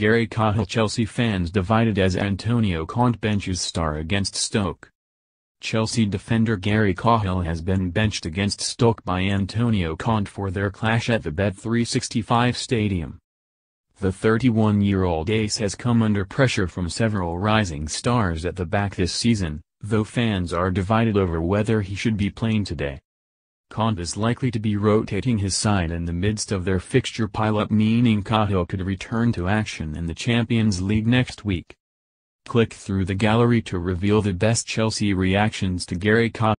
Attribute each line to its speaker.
Speaker 1: Gary Cahill. Chelsea fans divided as Antonio Conte benches star against Stoke. Chelsea defender Gary Cahill has been benched against Stoke by Antonio Conte for their clash at the Bet365 stadium. The 31-year-old ace has come under pressure from several rising stars at the back this season, though fans are divided over whether he should be playing today. Conte is likely to be rotating his side in the midst of their fixture pile-up, meaning Cahill could return to action in the Champions League next week. Click through the gallery to reveal the best Chelsea reactions to Gary Cahill.